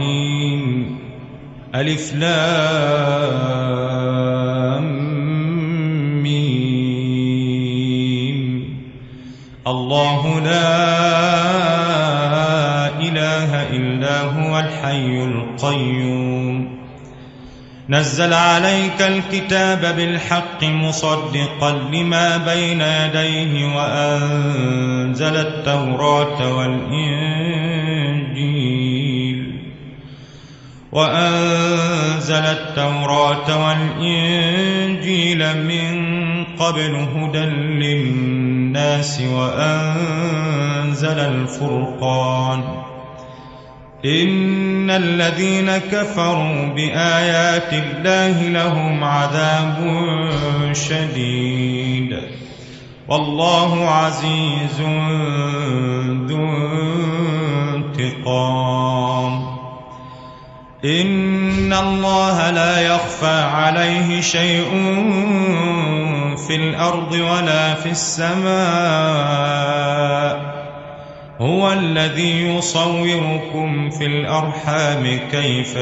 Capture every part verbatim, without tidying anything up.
الرحيم ألف لام ميم الله لا إله إلا هو الحي القيوم نزل عليك الكتاب بالحق مصدقا لما بين يديه وأنزل التوراة والإنجيل وأنزل التوراة والإنجيل من قبل هدى للناس وأنزل الفرقان إن الذين كفروا بآيات الله لهم عذاب شديد والله عزيز ذو انتقام إن الله لا يخفى عليه شيء في الأرض ولا في السماء هو الذي يصوركم في الأرحام كيف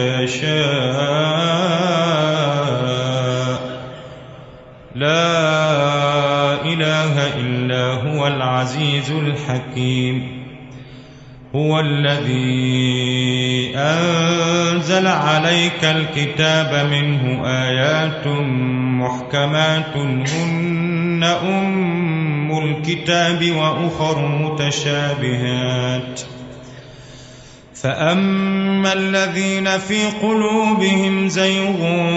يشاء لا إله إلا هو العزيز الحكيم هو الذي أنزل عليك الكتاب منه آيات محكمات هن أم الكتاب وأخر متشابهات فأما الذين في قلوبهم زيغ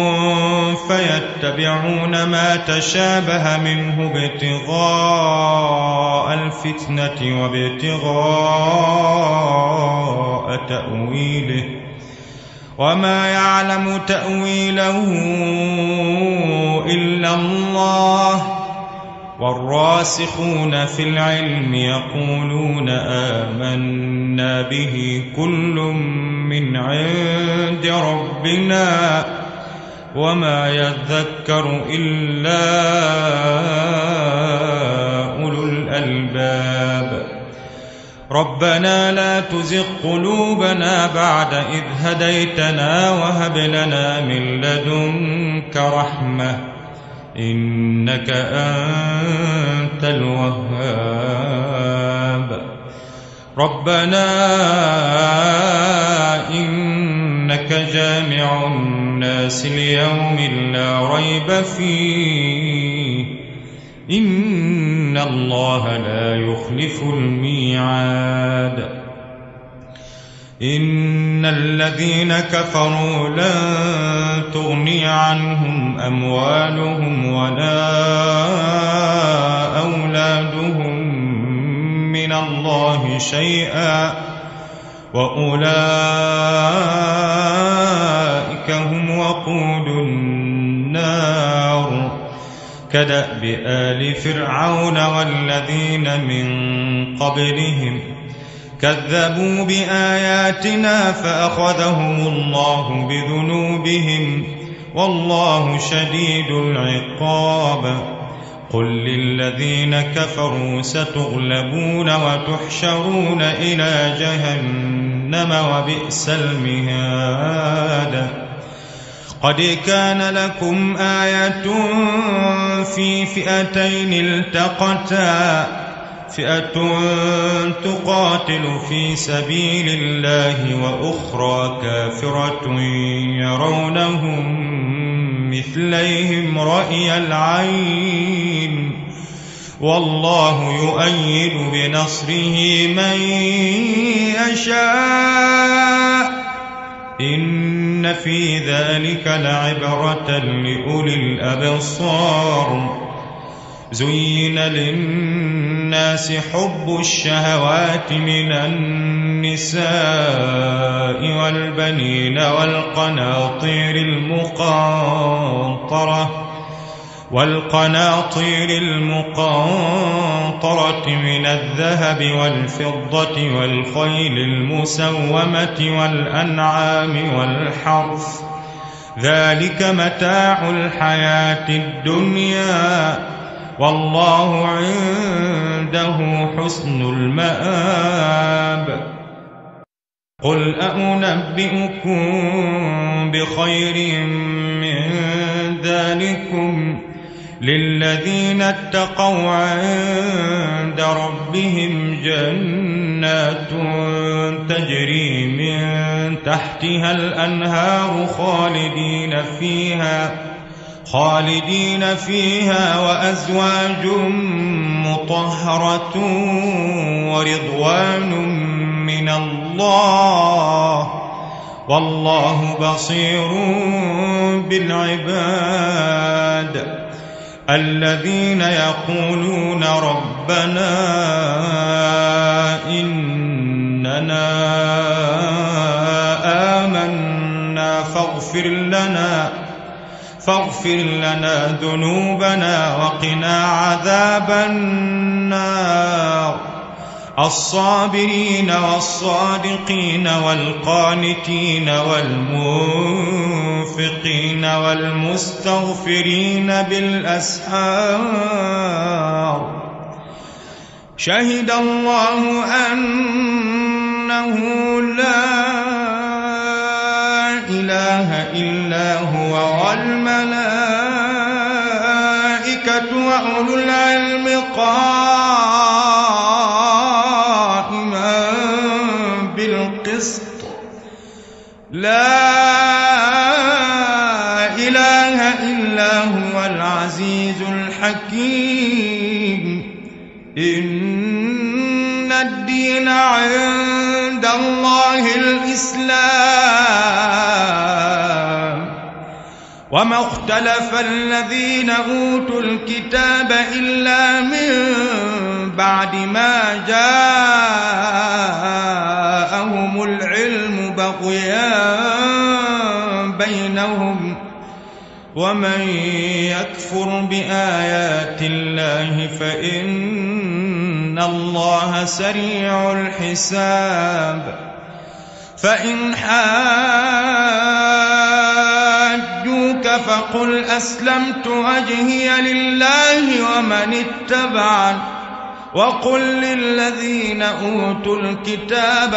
فيتبعون ما تشابه منه ابتغاء الفتنة وابتغاء تأويله وما يعلم تأويله إلا الله والراسخون في العلم يقولون آمنا به كل من عند ربنا وما يذكر إلا أولو الألباب ربنا لا تزغ قلوبنا بعد إذ هديتنا وهب لنا من لدنك رحمة إنك أنت الوهاب ربنا إنك جامع الناس ليوم لا ريب فيه إن الله لا يخلف الميعاد إن الذين كفروا لن تغني عنهم أموالهم ولا أولادهم من الله شيئا وأولئك هم وقود النار كدأب آل فرعون والذين من قبلهم كذبوا بآياتنا فأخذهم الله بذنوبهم والله شديد العقاب قل للذين كفروا ستغلبون وتحشرون إلى جهنم وبئس المهاد قد كان لكم آية في فئتين التقتا فئة تقاتل في سبيل الله وأخرى كافرة يرونهم مثليهم رأي العين والله يؤيد بنصره من يشاء إن في ذلك لعبرة لأولي الأبصار زين للناس حب الشهوات من النساء والبنين والقناطير المقنطرة والقناطير المقنطرة من الذهب والفضة والخيل المسومة والأنعام والحرث ذلك متاع الحياة الدنيا والله عنده حسن المآب قل أنبئكم بخير من ذلكم للذين اتقوا عند ربهم جنات تجري من تحتها الأنهار خالدين فيها خالدين فيها وأزواج مطهرة ورضوان من الله والله بصير بالعباد الذين يقولون ربنا إننا آمنا فاغفر لنا فاغفر لنا ذنوبنا وقنا عذاب النار الصابرين والصادقين والقانتين والمنفقين والمستغفرين بالأسحار شهد الله أنه لا إله إلا هو والملائكة وأولو العلم قائما بالقسط لا إله إلا هو العزيز الحكيم إن الدين عند الله الإسلام وما اختلف الذين أوتوا الكتاب إلا من بعد ما جاءهم العلم بغيا بينهم ومن يكفر بآيات الله فإن الله سريع الحساب فإن حاجوك فقل أسلمت وجهي لله ومن اتبعني وقل للذين أوتوا الكتاب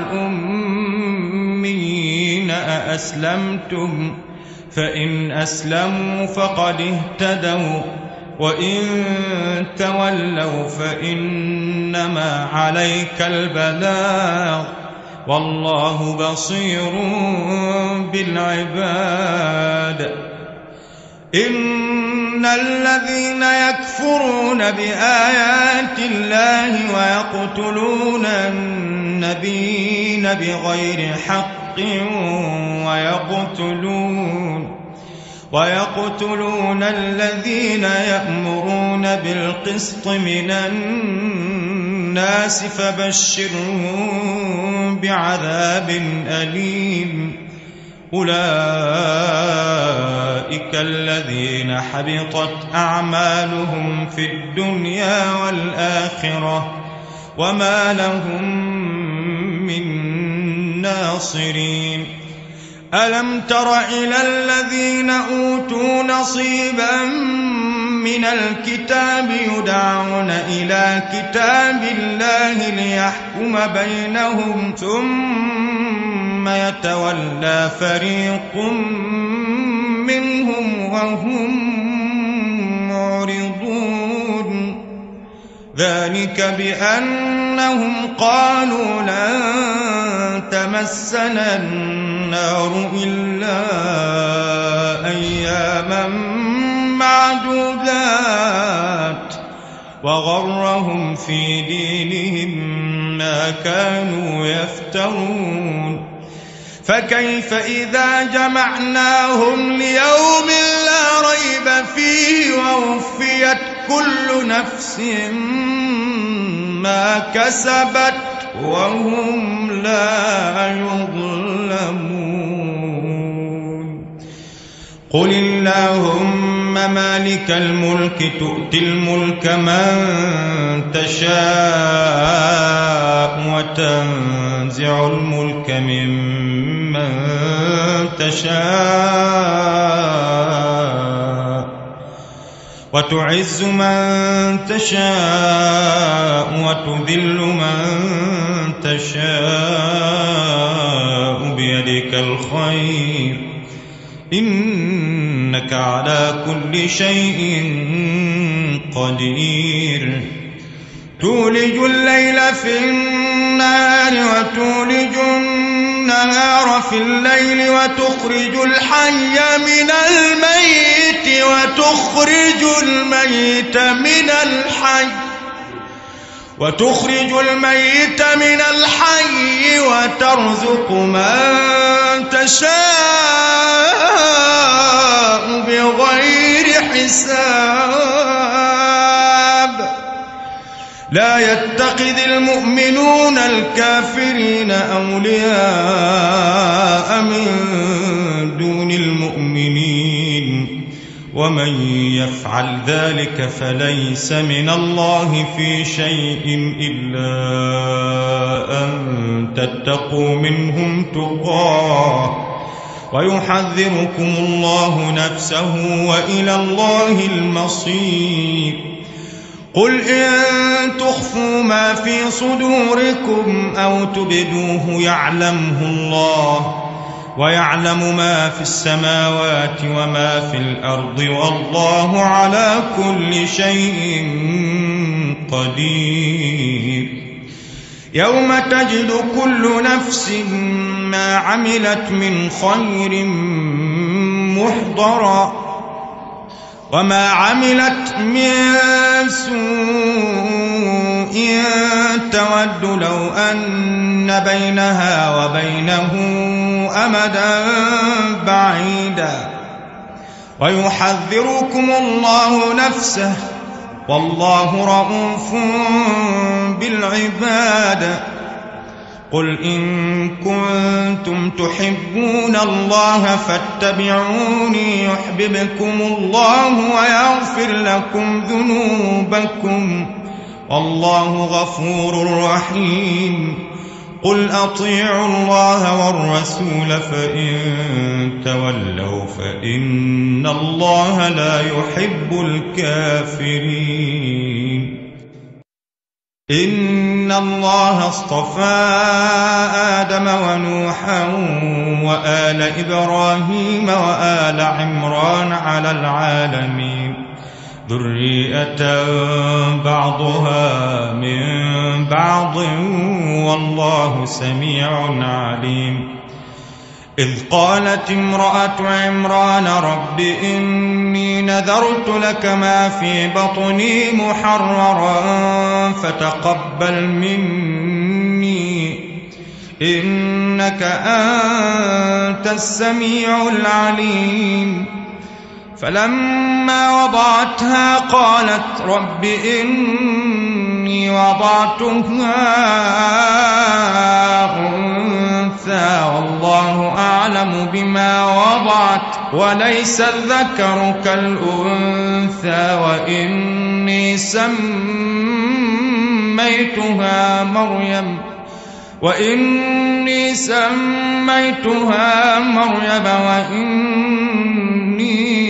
والأميين أأسلمتم فإن أسلموا فقد اهتدوا وإن تولوا فإنما عليك البلاغ والله بصير بالعباد إن الذين يكفرون بآيات الله ويقتلون النبيين بغير حق ويقتلون ويقتلون الذين يأمرون بالقسط من الناس فبشرهم بعذاب أليم أولئك الذين حبطت أعمالهم في الدنيا والآخرة وما لهم من ناصرين ألم تر إلى الذين أوتوا نصيبا من الكتاب يدعون إلى كتاب الله ليحكم بينهم ثم يتولى فريق منهم وهم معرضون ذلك بأنهم قالوا لن تمسنا النار إلا أياما معدودات وغرهم في دينهم ما كانوا يفترون فكيف إذا جمعناهم ليوم لا ريب فيه ووفيت كل نفس ما كسبت وهم لا يظلمون قل اللهم مالك الملك تؤتي الملك من تشاء وتنزع الملك ممن تشاء وتعز من تشاء وتذل من تشاء بيدك الخير إنك على كل شيء قدير تولج الليل في النهار وتولج النهار في الليل وتخرج الحي من الميت وتخرج الميت من الحي وتخرج الميت من الحي وترزق من تشاء بغير حساب لا يتخذ المؤمنون الكافرين أولياء من دون المؤمنين ومن يفعل ذلك فليس من الله في شيء إلا أن تتقوا منهم تقاه ويحذركم الله نفسه وإلى الله المصير قل إن تخفوا ما في صدوركم أو تبدوه يعلمه الله ويعلم ما في السماوات وما في الأرض والله على كل شيء قدير يوم تجد كل نفس ما عملت من خير محضرا وما عملت من سوء تود لو أن بينها وبينه أمدا بعيدا ويحذركم الله نفسه والله رءوف بالعباد قل إن كنتم تحبون الله فاتبعوني يحببكم الله ويغفر لكم ذنوبكم والله غفور رحيم قل أطيعوا الله والرسول فإن تولوا فإن الله لا يحب الكافرين إن الله اصطفى آدم ونوحا وآل إبراهيم وآل عمران على العالمين ذرية بعضها من بعض والله سميع عليم إذ قالت امرأة عمران رب إني نذرت لك ما في بطني محررا فتقبل مني إنك أنت السميع العليم فلما وضعتها قالت رب إني وضعتها أنثى والله أعلم بما وضعت وليس الذكر كالأنثى وإني سميتها مريم وإني سميتها مريم وإني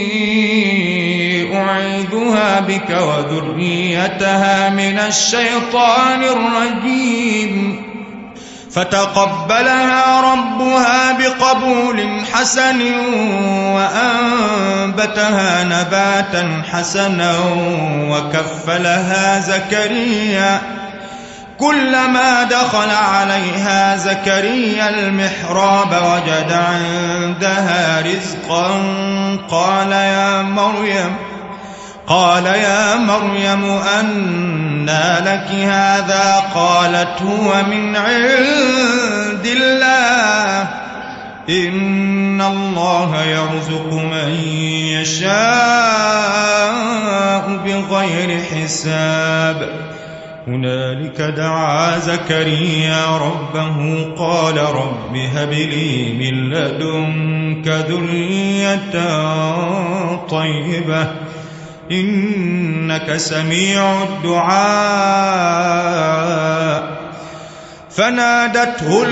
أعيذها بك وذريتها من الشيطان الرجيم فتقبلها ربها بقبول حسن وأنبتها نباتا حسنا وكفلها زكريا كلما دخل عليها زكريا المحراب وجد عندها رزقا قال يا مريم قال يا مريم أنى لك هذا قالت هو من عند الله إن الله يرزق من يشاء بغير حساب هنالك دعا زكريا ربه قال رب هب لي من لدنك ذرية طيبة إنك سميع الدعاء فنادته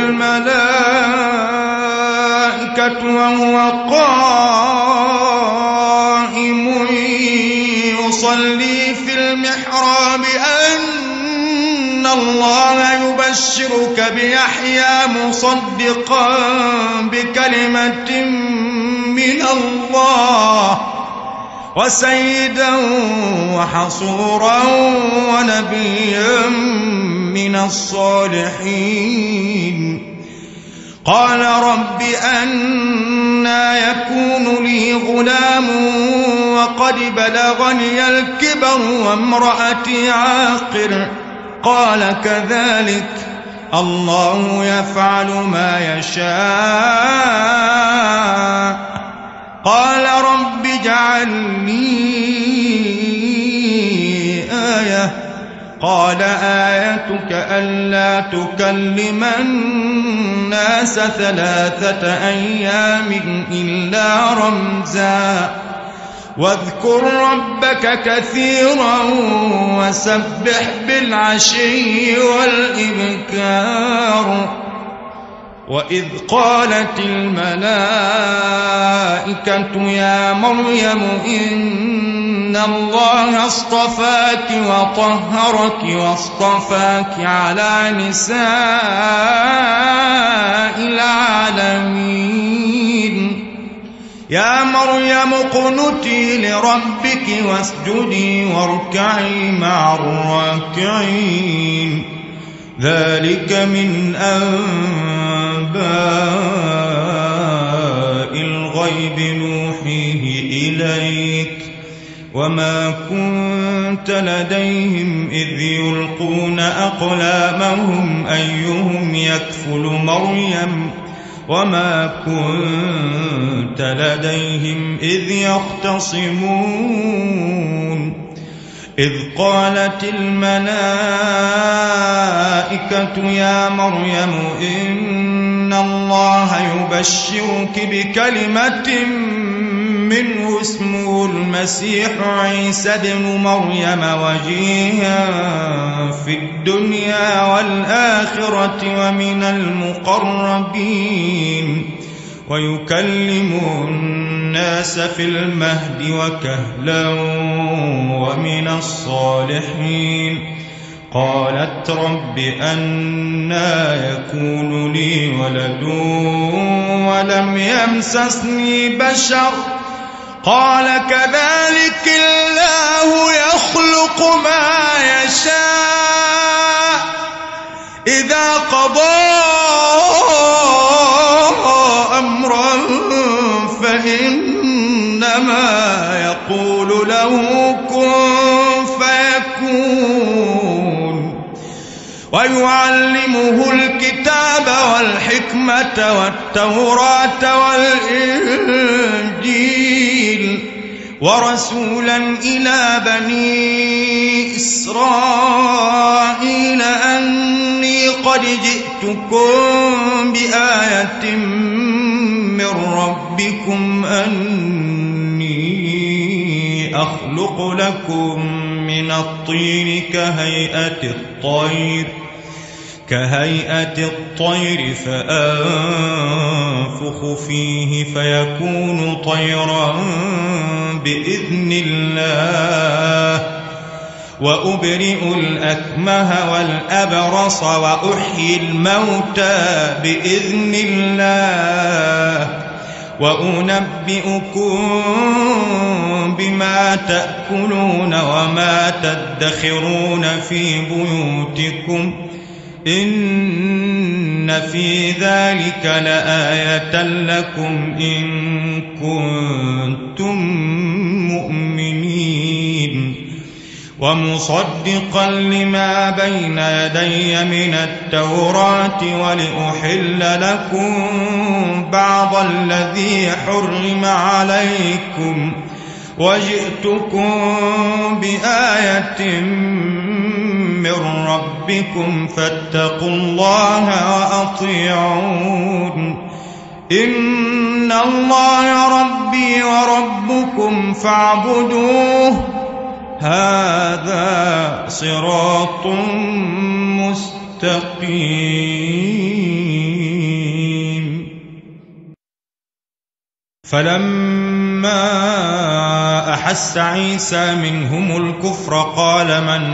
الملائكة وهو قائم تصلي في المحراب أن الله يبشرك بيحيى مصدقا بكلمة من الله وسيدا وحصورا ونبيا من الصالحين. قال رب أنى يكون لي غلام وقد بلغني الكبر وامرأتي عاقر. قال كذلك الله يفعل ما يشاء. قال رب اجعل لي آية. قال آيتك ألا تكلم الناس ثلاثة أيام إلا رمزا واذكر ربك كثيرا وسبح بالعشي والإبكار. وإذ قالت الملائكة يا مريم إن الله اصطفاك وطهرك واصطفاك على نساء العالمين. يا مريم اقنتي لربك واسجدي واركعي مع الراكعين. ذلك من أنباء الغيب نوحيه إليك وما كنت لديهم إذ يلقون أقلامهم أيهم يكفل مريم وما كنت لديهم إذ يختصمون. إذ قالت الملائكة يا مريم إن الله يبشرك بكلمة منه اسمه المسيح عيسى ابن مريم وجيها في الدنيا والآخرة ومن المقربين ويكلم الناس في المهد وكهلا ومن الصالحين. قالت رب أنى يكون لي ولد ولم يمسسني بشر. قال كذلك الله يخلق ما يشاء إذا قضى أمرا فإنما يقول له كن فيكون. ويعلمه الكتاب والحكمة والتوراة والإنجيل ورسولا إلى بني إسرائيل أني قد جئتكم بآية من ربكم أني أخلق لكم من الطين كهيئة الطير كهيئة الطير فأنفخ فيه فيكون طيرا بإذن الله وأبرئ الأكمه والأبرص وأحيي الموتى بإذن الله وأنبئكم بما تأكلون وما تدخرون في بيوتكم إن في ذلك لآية لكم إن كنتم مؤمنين. ومصدقا لما بين يدي من التوراة ولأحل لكم بعض الذي حرم عليكم وجئتكم بآية من ربكم فاتقوا الله وأطيعون. إن الله ربي وربكم فاعبدوه هذا صراط مستقيم. فلما فلما أحس عيسى منهم الكفر قال من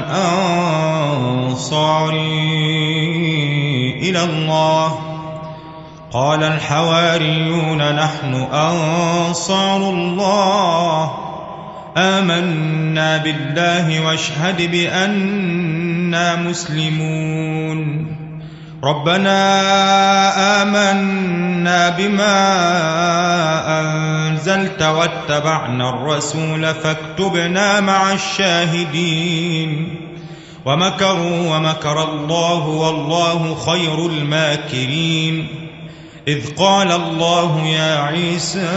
أنصاري إلى الله قال الحواريون نحن أنصار الله آمنا بالله واشهد بأننا مسلمون ربنا آمنا بما أنزلت واتبعنا الرسول فاكتبنا مع الشاهدين ومكروا ومكر الله والله خير الماكرين إذ قال الله يا عيسى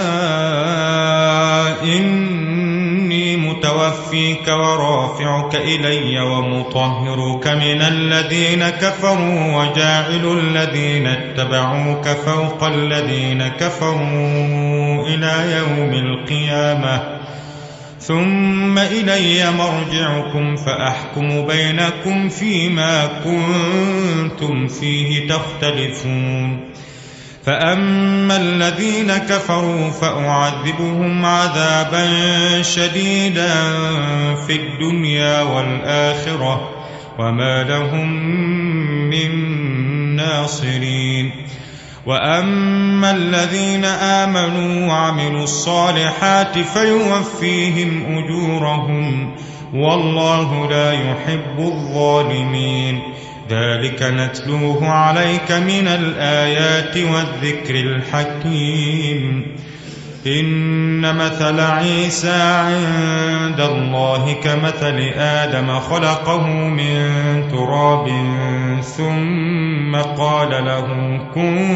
إني متوفيك ورافعك إلي ومطهرك من الذين كفروا وجاعل الذين اتبعوك فوق الذين كفروا إلى يوم القيامة ثم إلي مرجعكم فأحكم بينكم فيما كنتم فيه تختلفون فأما الذين كفروا فأعذبهم عذابا شديدا في الدنيا والآخرة وما لهم من ناصرين وأما الذين آمنوا وعملوا الصالحات فيوفيهم أجورهم والله لا يحب الظالمين ذلك نتلوه عليك من الآيات والذكر الحكيم إن مثل عيسى عند الله كمثل آدم خلقه من تراب ثم قال له كن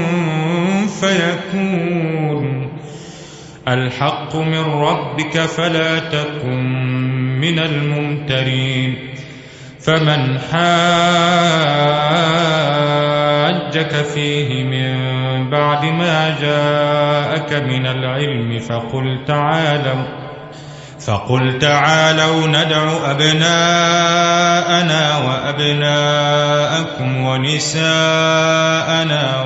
فيكون الحق من ربك فلا تكن من الممترين فمن حاجك فيه من بعد ما جاءك من العلم فقل تعالوا فقل تعالوا ندع أبناءنا وأبناءكم ونساءنا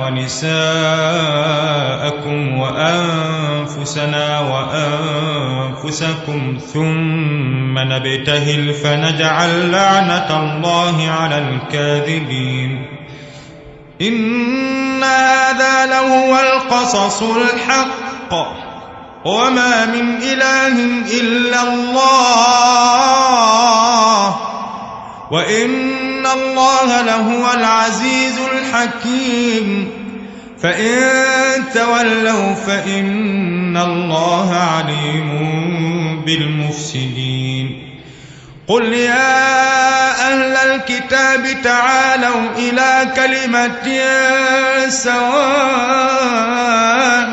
ونساءكم وأنفسنا وأنفسكم ثم نبتهل فنجعل لعنة الله على الكاذبين إن هذا لهو القصص الحق وما من إله إلا الله وإن الله لهو العزيز الحكيم فإن تولوا فإن الله عليم بالمفسدين قل يا أهل الكتاب تعالوا إلى كلمة سواء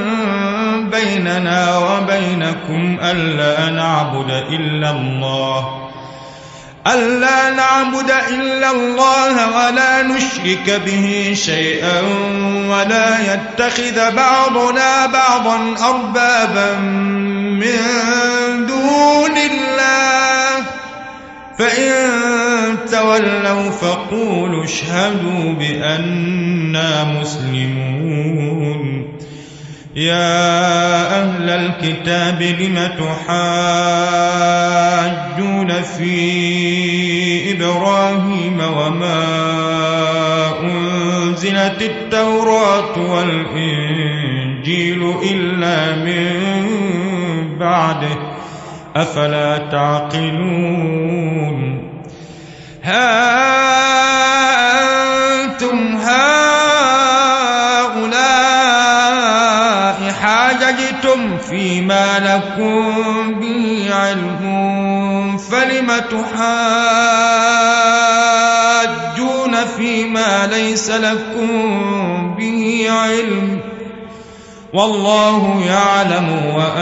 بيننا وبينكم ألا نعبد إلا الله ألا نعبد إلا الله ولا نشرك به شيئا ولا يتخذ بعضنا بعضا أربابا من دون الله فإن تولوا فقولوا اشهدوا بأننا مسلمون يا أهل الكتاب لم تحاجون في إبراهيم وما أنزلت التوراة والإنجيل إلا من بعده أفلا تعقلون ها أنتم هؤلاء حاججتم فيما لكم به علم فلم تحاجون فيما ليس لكم به علم والله يعلم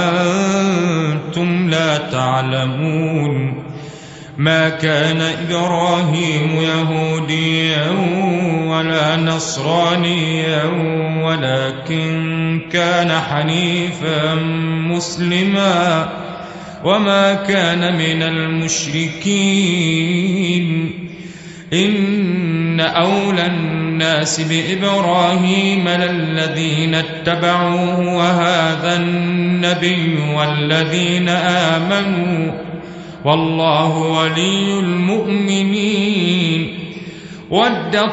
وأنتم لا تعلمون ما كان إبراهيم يهوديا ولا نصرانيا ولكن كان حنيفا مسلما وما كان من المشركين إن أولى الناس بإبراهيم للذين اتبعوه وهذا النبي والذين آمنوا والله ولي المؤمنين. ودت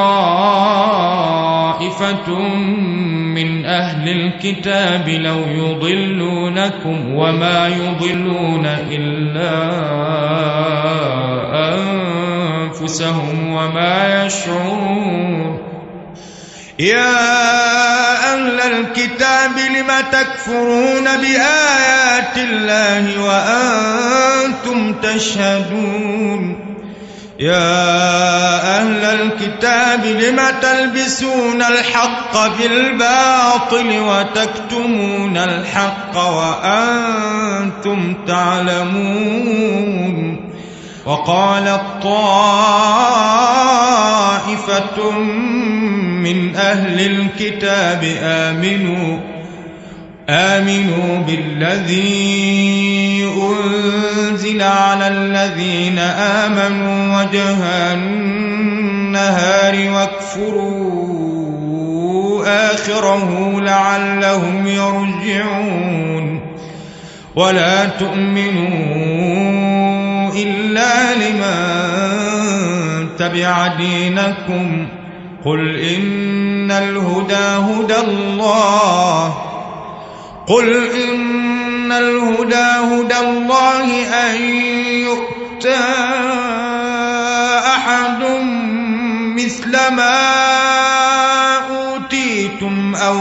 طائفة من أهل الكتاب لو يضلونكم وما يضلون إلا أنفسهم وما يشعرون. يا أهل الكتاب لم تكفرون بآيات الله وأنتم تشهدون. يا أهل الكتاب لم تلبسون الحق بالباطل وتكتمون الحق وأنتم تعلمون. وقالت طائفة من أهل الكتاب آمنوا آمنوا بالذي أنزل على الذين آمنوا وجه النهار واكفروا آخره لعلهم يرجعون. ولا تؤمنوا إلا لمن تبع دينكم قل إن الهدى هدى الله قل إن الهدى هدى الله أن يؤتى أحد مثل ما أوتيتم أو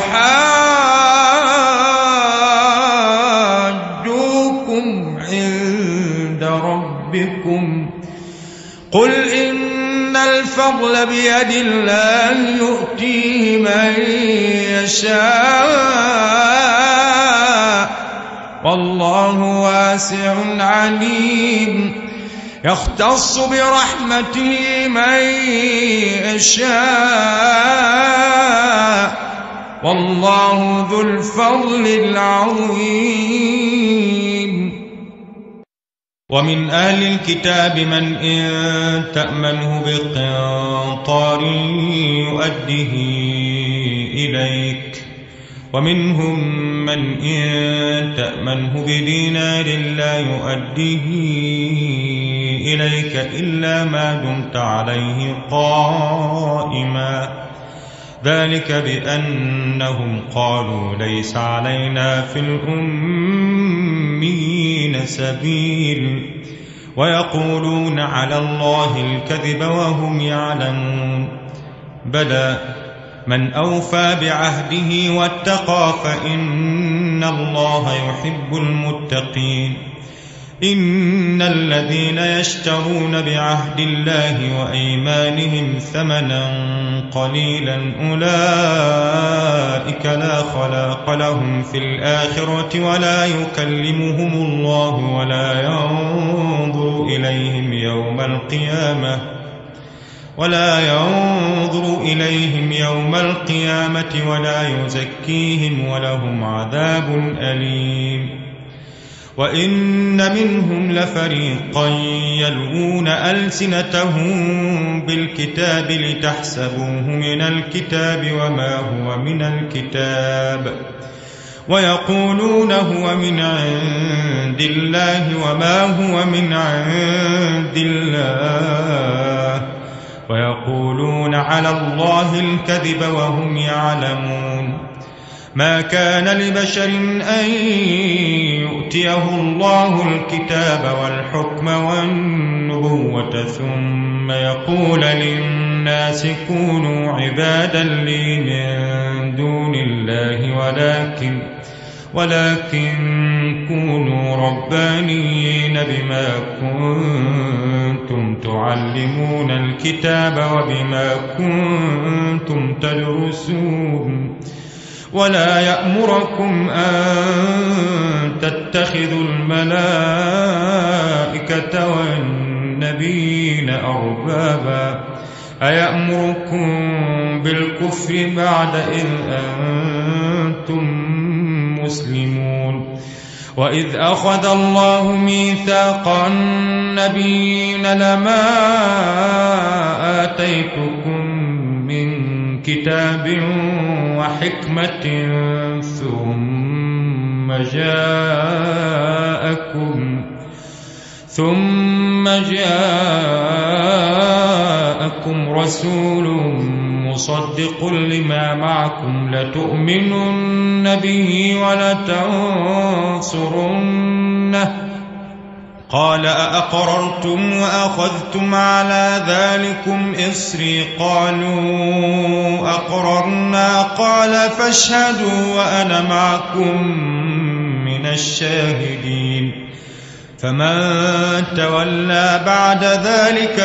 يحاجوكم عند ربكم قل إن الفضل بيد الله يؤتيه من يشاء والله واسع عليم. يختص برحمته من يشاء والله ذو الفضل العظيم. ومن أهل الكتاب من إن تأمنه بقنطار يؤديه إليك ومنهم من إن تأمنه بدينار لا يؤديه إليك إلا ما دمت عليه قائما ذلك بأنهم قالوا ليس علينا في الأميين سبيل ويقولون على الله الكذب وهم يعلمون. بلى من أوفى بعهده واتقى فإن الله يحب المتقين. إن الذين يشترون بعهد الله وأيمانهم ثمنا قليلا أولئك لا خلاق لهم في الآخرة ولا يكلمهم الله ولا ينظر إليهم يوم القيامة ولا ينظر إليهم يوم القيامة ولا يزكيهم ولهم عذاب أليم. وإن منهم لفريقا يلوون ألسنتهم بالكتاب لتحسبوه من الكتاب وما هو من الكتاب ويقولون هو من عند الله وما هو من عند الله ويقولون على الله الكذب وهم يعلمون. ما كان لبشر أن يؤتيه الله الكتاب والحكم والنبوة ثم يقول للناس كونوا عبادا لي من دون الله ولكن ولكن كونوا ربانيين بما كنتم تعلمون الكتاب وبما كنتم تدرسون. ولا يأمركم أن تتخذوا الملائكة والنبيين أربابا أيأمركم بالكفر بعد إذ أنتم مسلمون. وإذ أخذ الله ميثاق النبيين لما آتيتكم من كتاب وحكمة ثم جاءكم ثم جاءكم رسول مصدق لما معكم لتؤمنن به ولتنصرنه قال أأقررتم وأخذتم على ذلكم إصري قالوا أقررنا قال فاشهدوا وأنا معكم من الشاهدين فمن تولى بعد ذلك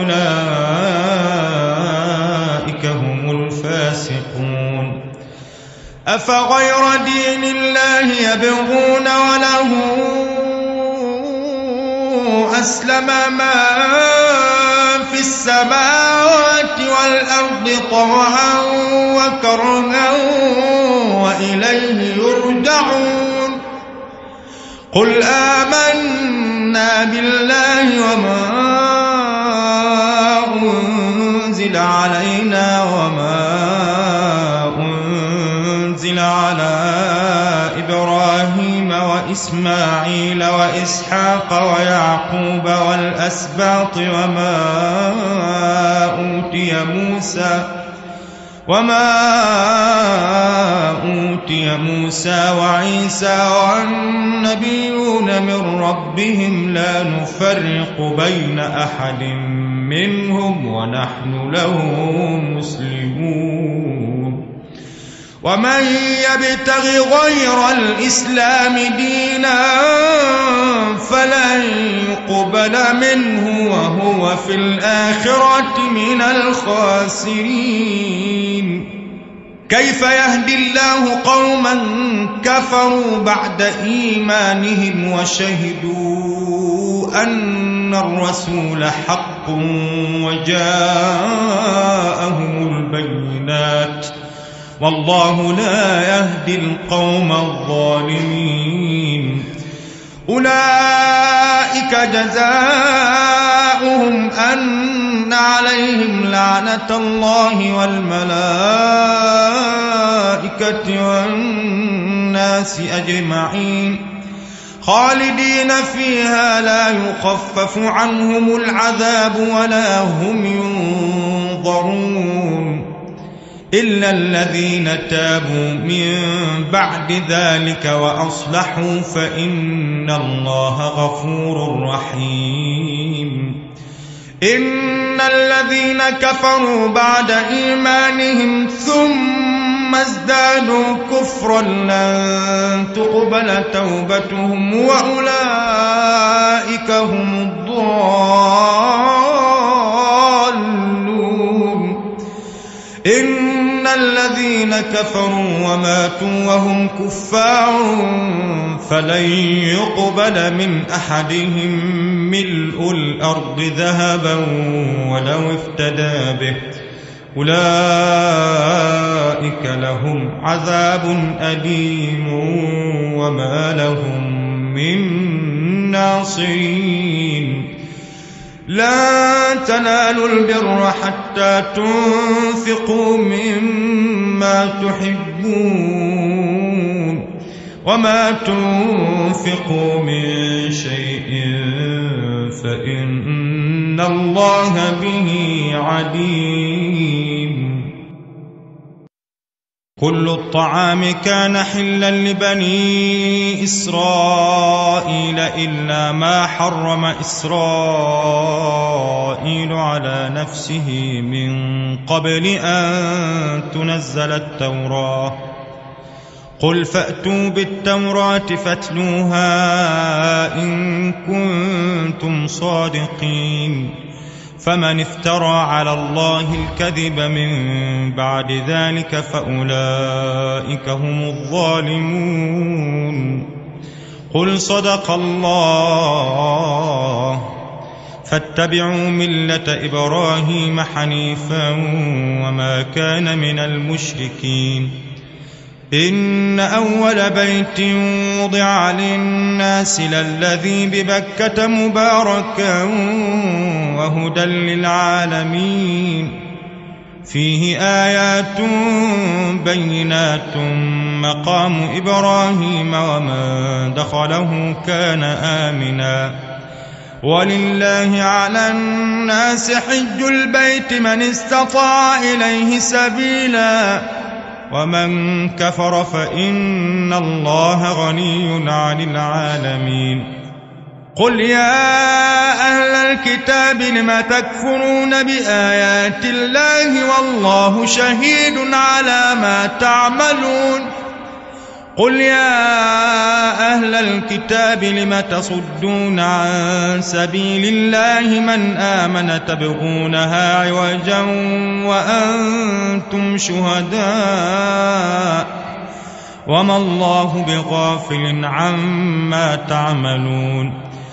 فأولئك هم الفاسقون أفغير دين الله يبغون وله أسلم من في السماوات والأرض طوعا وكرها وإليه يرجعون قل آمنا بالله وما أنزل علينا وما أنزل على إبراهيم وإسماعيل وإسحاق ويعقوب والأسباط وما أوتي موسى وما أوتي موسى وعيسى والنبيون من ربهم لا نفرق بين أحد منهم ونحن له مسلمون ومن يبتغ غير الإسلام دينا فلن يقبل منه وهو في الآخرة من الخاسرين كيف يهدي الله قوما كفروا بعد إيمانهم وشهدوا أن الرسول حق وجاءهم البينات والله لا يهدي القوم الظالمين أولئك جزاؤهم أن عليهم لعنة الله والملائكة والناس أجمعين خالدين فيها لا يخفف عنهم العذاب ولا هم ينظرون إلا الذين تابوا من بعد ذلك وأصلحوا فإن الله غفور رحيم إن الذين كفروا بعد إيمانهم ثم ازدادوا كفرا لن تقبل توبتهم وأولئك هم الضالون إن الذين كفروا وماتوا وهم كفار فلن يقبل من أحدهم ملء الأرض ذهبا ولو افتدى به أولئك لهم عذاب أليم وما لهم من ناصرين لن تنالوا البر حتى تنفقوا مما تحبون وما تنفقوا من شيء فإن الله به عليم كل الطعام كان حلا لبني إسرائيل إلا ما حرم إسرائيل على نفسه من قبل أن تنزل التوراة قل فأتوا بالتوراة فاتلوها إن كنتم صادقين فمن افترى على الله الكذب من بعد ذلك فأولئك هم الظالمون قل صدق الله فاتبعوا ملة إبراهيم حنيفا وما كان من المشركين إن أول بيت وضع للناس للذي ببكة مباركا وهدى للعالمين فيه آيات بينات مقام إبراهيم ومن دخله كان آمنا ولله على الناس حج البيت من استطاع إليه سبيلا ومن كفر فإن الله غني عن العالمين قل يا أهل الكتاب لم تكفرون بآيات الله والله شهيد على ما تعملون قل يا أهل الكتاب لم تصدون عن سبيل الله من آمن تبغونها عوجا وأنتم شهداء وما الله بغافل عما تعملون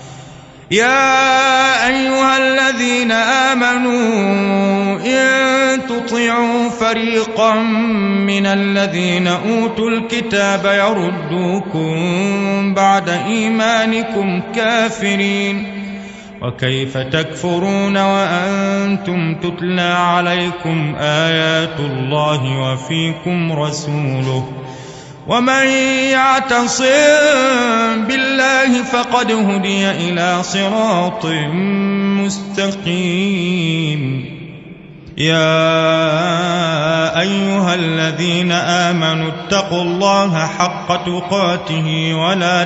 يا أيها الذين آمنوا إن تطيعوا فريقا من الذين أوتوا الكتاب يردوكم بعد إيمانكم كافرين وكيف تكفرون وأنتم تتلى عليكم آيات الله وفيكم رسوله ومن يعتصم بالله فقد هدي إلى صراط مستقيم يا أيها الذين آمنوا اتقوا الله حق تقاته ولا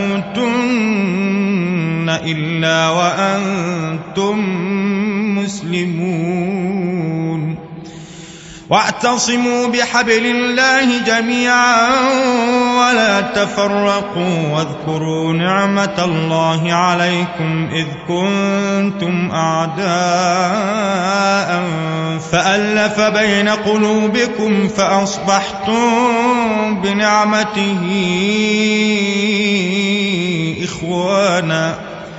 تموتن إلا وأنتم مسلمون واعتصموا بحبل الله جميعا ولا تفرقوا واذكروا نعمة الله عليكم إذ كنتم أعداء فألف بين قلوبكم فأصبحتم بنعمته إخوانا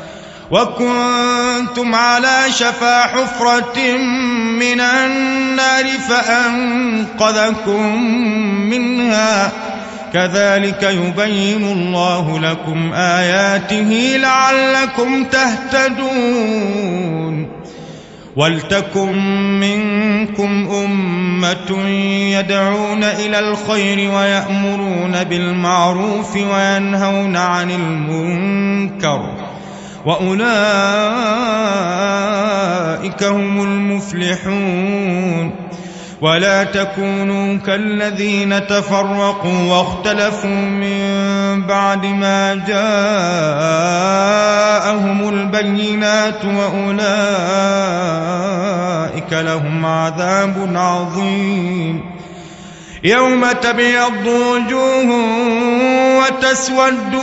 وكنتم على شفا حفرة من النار فأنقذكم منها كذلك يبين الله لكم آياته لعلكم تهتدون ولتكن منكم أمة يدعون إلى الخير ويأمرون بالمعروف وينهون عن المنكر وأولئك هم المفلحون ولا تكونوا كالذين تفرقوا واختلفوا من بعد ما جاءهم البينات وأولئك لهم عذاب عظيم يوم تبيض وجوه وتسود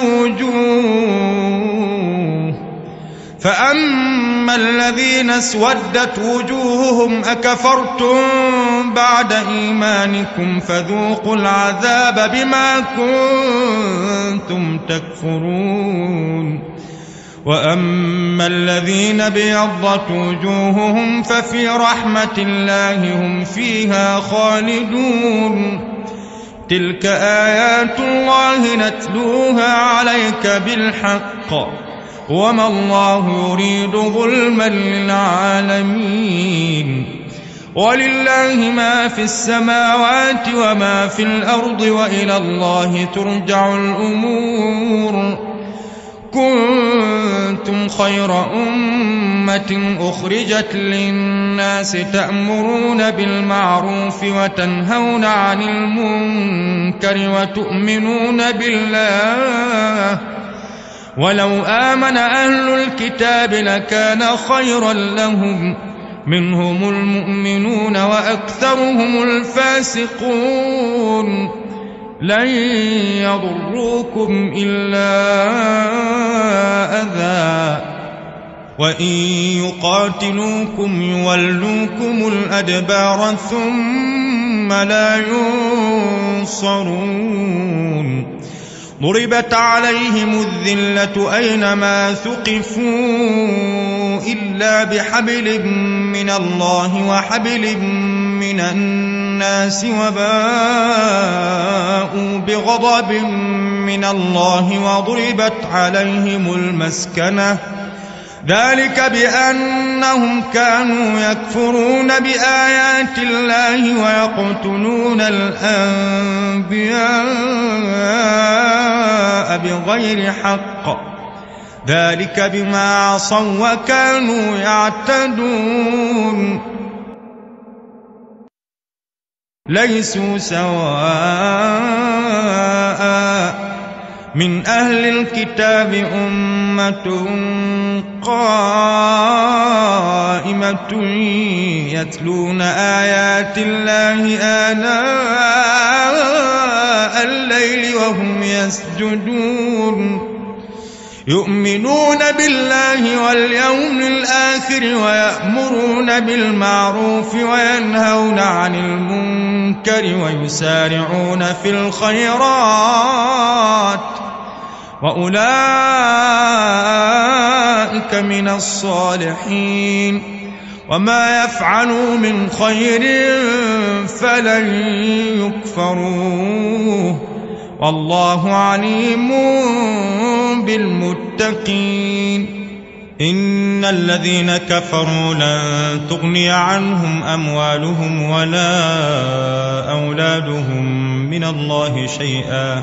وجوه فأما الذين اسودت وجوههم أكفرتم بعد إيمانكم فذوقوا العذاب بما كنتم تكفرون وأما الذين ابيضت وجوههم ففي رحمة الله هم فيها خالدون تلك آيات الله نتلوها عليك بالحق وما الله يريد ظلما للعالمين ولله ما في السماوات وما في الأرض وإلى الله ترجع الأمور كنتم خير أمة أخرجت للناس تأمرون بالمعروف وتنهون عن المنكر وتؤمنون بالله ولو آمن أهل الكتاب لكان خيرا لهم منهم المؤمنون وأكثرهم الفاسقون لن يضروكم إلا أذى وإن يقاتلوكم يولوكم الأدبار ثم لا ينصرون ضربت عليهم الذلة أينما ثقفوا إلا بحبل من الله وحبل من الناس الناس وباءوا بغضب من الله وضربت عليهم المسكنة ذلك بأنهم كانوا يكفرون بآيات الله ويقتلون الأنبياء بغير حق ذلك بما عصوا وكانوا يعتدون ليسوا سواء من أهل الكتاب أمة قائمة يتلون آيات الله آناء الليل وهم يسجدون يؤمنون بالله واليوم الآخر ويأمرون بالمعروف وينهون عن المنكر ويسارعون في الخيرات وأولئك من الصالحين وما يفعلوا من خير فلن يكفروه والله عليم بالمتقين إن الذين كفروا لن تغني عنهم أموالهم ولا أولادهم من الله شيئا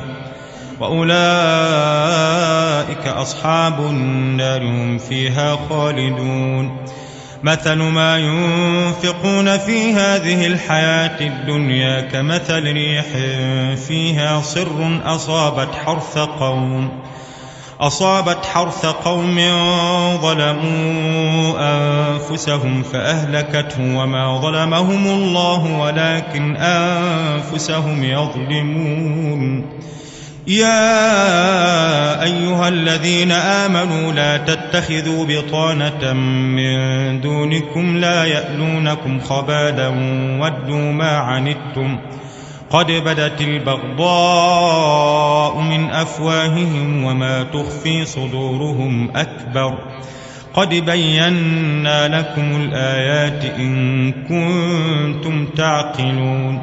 وأولئك أصحاب النار هم فيها خالدون مثل ما ينفقون في هذه الحياة الدنيا كمثل ريح فيها صر أصابت حرث قوم أصابت حرث قوم ظلموا أنفسهم فأهلكته وما ظلمهم الله ولكن أنفسهم يظلمون يا أيها الذين آمنوا لا تتخذوا بطانة من دونكم لا يألونكم خبالا ودوا ما عنتم قد بدت البغضاء من أفواههم وما تخفي صدورهم أكبر قد بينا لكم الآيات إن كنتم تعقلون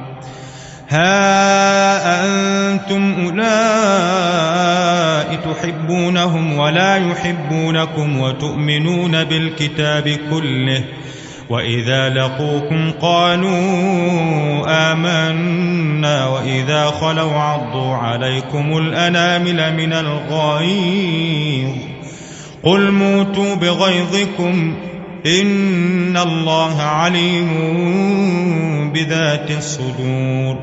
ها أنتم أولئك تحبونهم ولا يحبونكم وتؤمنون بالكتاب كله وإذا لقوكم قالوا آمنا وإذا خلوا عضوا عليكم الأنامل من الغيظ قل موتوا بغيظكم إن الله عليم بذات الصدور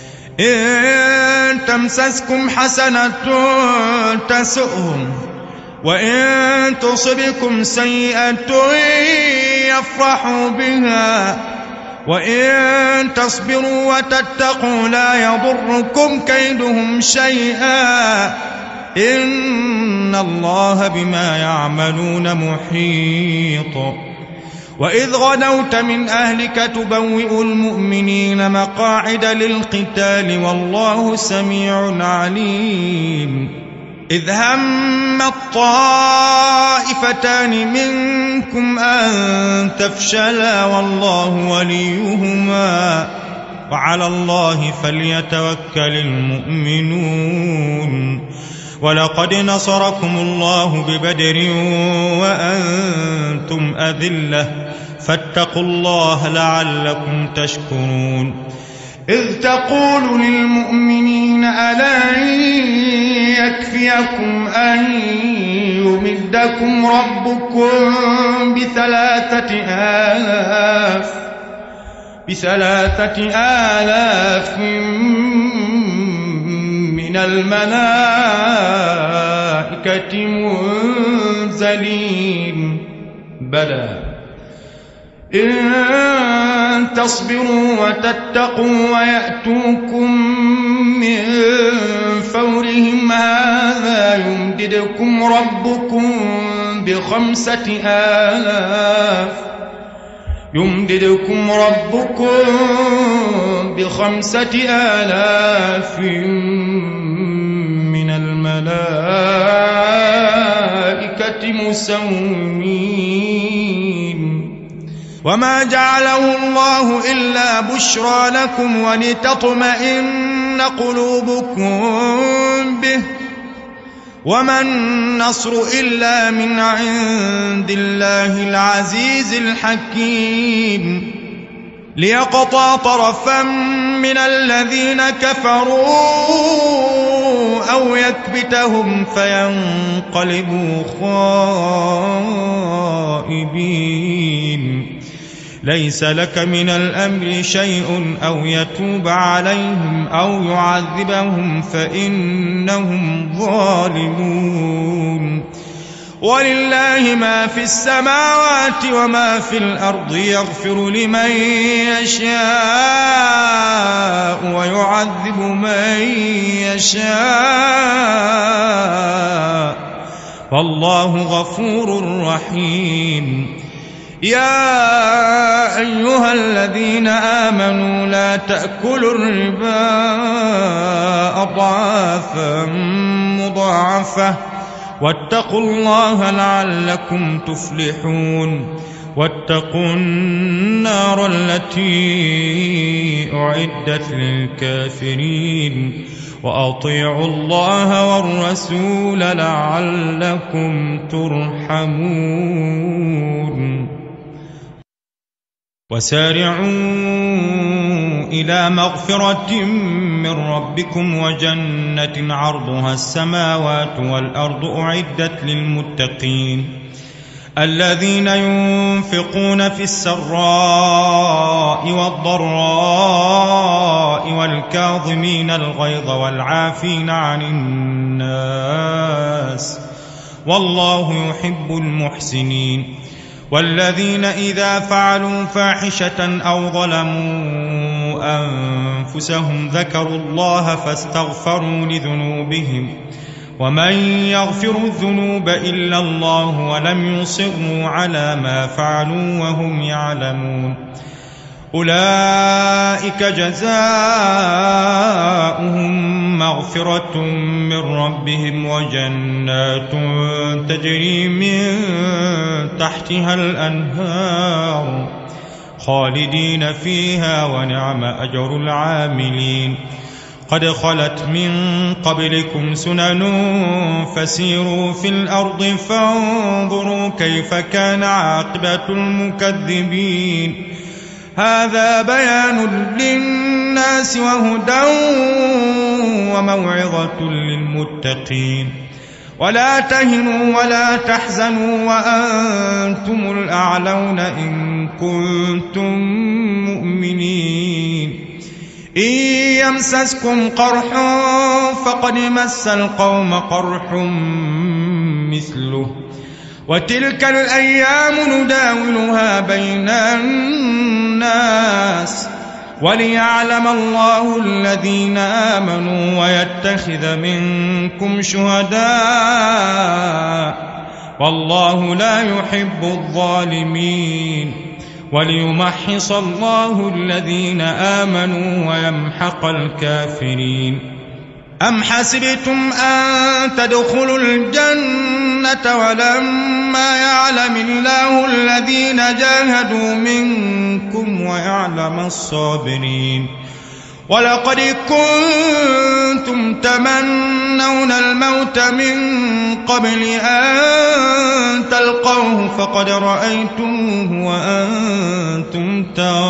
إن تمسسكم حسنة تسؤهم وإن تصبكم سيئة يفرحوا بها وإن تصبروا وتتقوا لا يضركم كيدهم شيئا إن الله بما يعملون محيط وإذ غدوت من أهلك تبوئ المؤمنين مقاعد للقتال والله سميع عليم إذ هم الطائفتان منكم أن تفشلا والله وليهما وعلى الله فليتوكل المؤمنون ولقد نصركم الله ببدر وأنتم أذلة فاتقوا الله لعلكم تشكرون إذ تقول للمؤمنين ألا يكفيكم أن يمدكم ربكم بثلاثة آلاف بثلاثة آلاف من الملائكة منزلين بلى إن تصبروا وتتقوا ويأتوكم من فورهم هذا يمددكم ربكم بخمسة آلاف يمددكم ربكم بخمسة آلاف من الملائكة مسومين وما جعله الله إلا بشرى لكم ولتطمئن قلوبكم به وما النصر إلا من عند الله العزيز الحكيم ليقطع طرفا من الذين كفروا أو يكبتهم فينقلبوا خائبين ليس لك من الأمر شيء أو يتوب عليهم أو يعذبهم فإنهم ظالمون ولله ما في السماوات وما في الأرض يغفر لمن يشاء ويعذب من يشاء والله غفور رحيم يا أيها الذين آمنوا لا تأكلوا الربا أضعافا مضاعفة واتقوا الله لعلكم تفلحون واتقوا النار التي أعدت للكافرين وأطيعوا الله والرسول لعلكم ترحمون وسارعوا إلى مغفرة من ربكم وجنة عرضها السماوات والأرض أعدت للمتقين الذين ينفقون في السراء والضراء والكاظمين الغيظ والعافين عن الناس والله يحب المحسنين والذين إذا فعلوا فاحشة أو ظلموا أنفسهم ذكروا الله فاستغفروا لذنوبهم ومن يغفر الذنوب إلا الله ولم يصروا على ما فعلوا وهم يعلمون أولئك جزاؤهم مغفرة من ربهم وجنات تجري من تحتها الأنهار خالدين فيها ونعم أجر العاملين قد خلت من قبلكم سنن فسيروا في الأرض فانظروا كيف كان عاقبة المكذبين هذا بيان للناس وهدى وموعظة للمتقين ولا تهنوا ولا تحزنوا وأنتم الأعلون إن كنتم مؤمنين إن يمسسكم قرح فقد مس القوم قرح مثله وتلك الأيام نداولها بين الناس وليعلم الله الذين آمنوا ويتخذ منكم شهداء والله لا يحب الظالمين وليمحص الله الذين آمنوا ويمحق الكافرين أم حسبتم أن تدخلوا الجنة ولما يعلم الله الذين جاهدوا منكم ويعلم الصابرين ولقد كنتم تمنون الموت من قبل أن تلقوه فقد رأيتموه وأنتم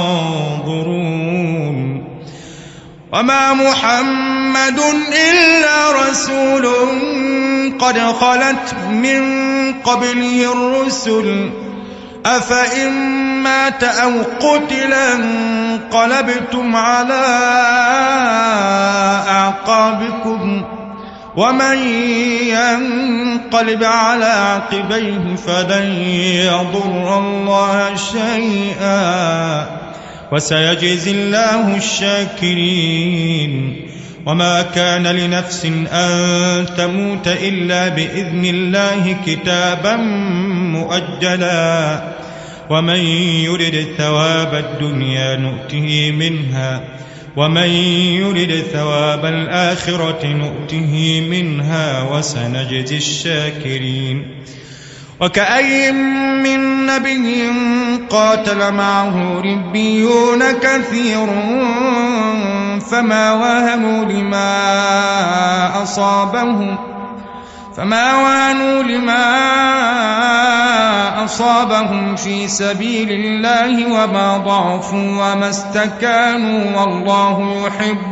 تنظرون وما محمد إلا رسول قد خلت من قبله الرسل أفإن مات أو قتل انقلبتم على أعقابكم ومن ينقلب على عقبيه فلن يضر الله شيئا وسيجزي الله الشاكرين وما كان لنفس أن تموت إلا بإذن الله كتابا مؤجلا ومن يرد ثواب الدنيا نؤته منها ومن يرد ثواب الآخرة نؤته منها وسنجزي الشاكرين وكأي من نبي قاتل معه ربيون كثير فما وهنوا لما أصابهم فما وهنوا لما أصابهم في سبيل الله وما ضعفوا وما استكانوا والله يحب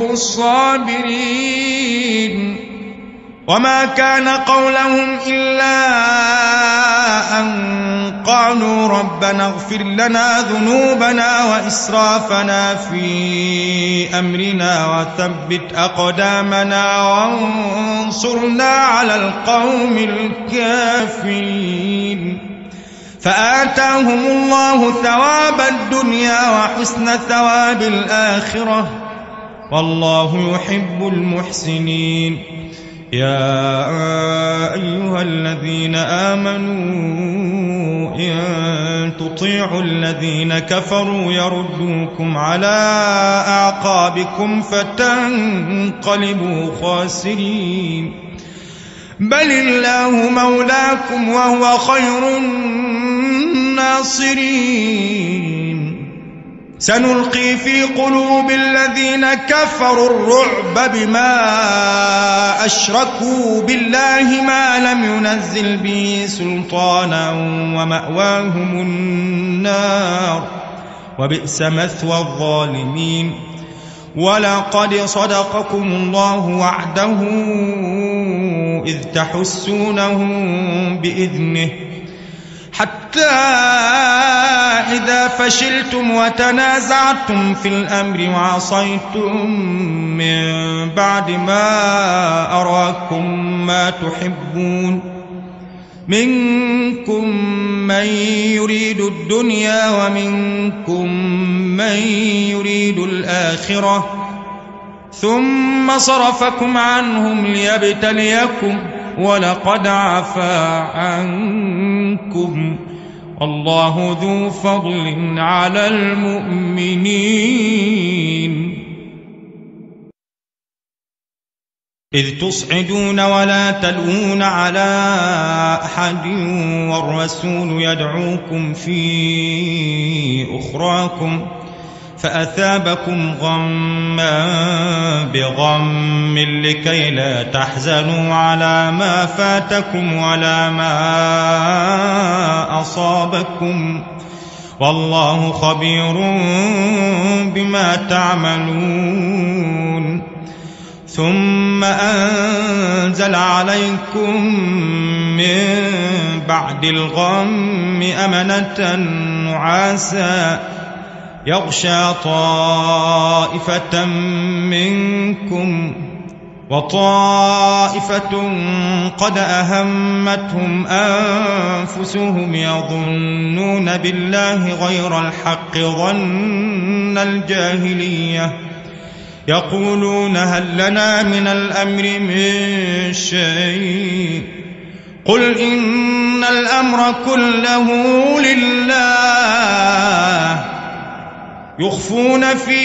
الصابرين. وما كان قولهم إلا أن قالوا ربنا اغفر لنا ذنوبنا وإسرافنا في أمرنا وثبت أقدامنا وانصرنا على القوم الكافرين. فآتاهم الله ثواب الدنيا وحسن ثواب الآخرة والله يحب المحسنين. يا أيها الذين آمنوا إن تطيعوا الذين كفروا يردوكم على أعقابكم فتنقلبوا خاسرين. بل الله مولاكم وهو خير الناصرين. سنلقي في قلوب الذين كفروا الرعب بما أشركوا بالله ما لم ينزل به سلطانا ومأواهم النار وبئس مثوى الظالمين. ولقد صدقكم الله وعده إذ تحسونهم بإذنه حتى إذا فشلتم وتنازعتم في الأمر وعصيتم من بعد ما أراكم ما تحبون منكم من يريد الدنيا ومنكم من يريد الآخرة ثم صرفكم عنهم ليبتليكم ولقد عفا عنكم والله ذو فضل على المؤمنين. إذ تصعدون ولا تلوون على أحد والرسول يدعوكم في أخراكم فأثابكم غما بغم لكي لا تحزنوا على ما فاتكم ولا ما أصابكم والله خبير بما تعملون. ثم أنزل عليكم من بعد الغم أمنة نعاسا يغشى طائفة منكم وطائفة قد أهمتهم أنفسهم يظنون بالله غير الحق ظن الجاهلية يقولون هل لنا من الأمر من شيء قل إن الأمر كله لله يخفون في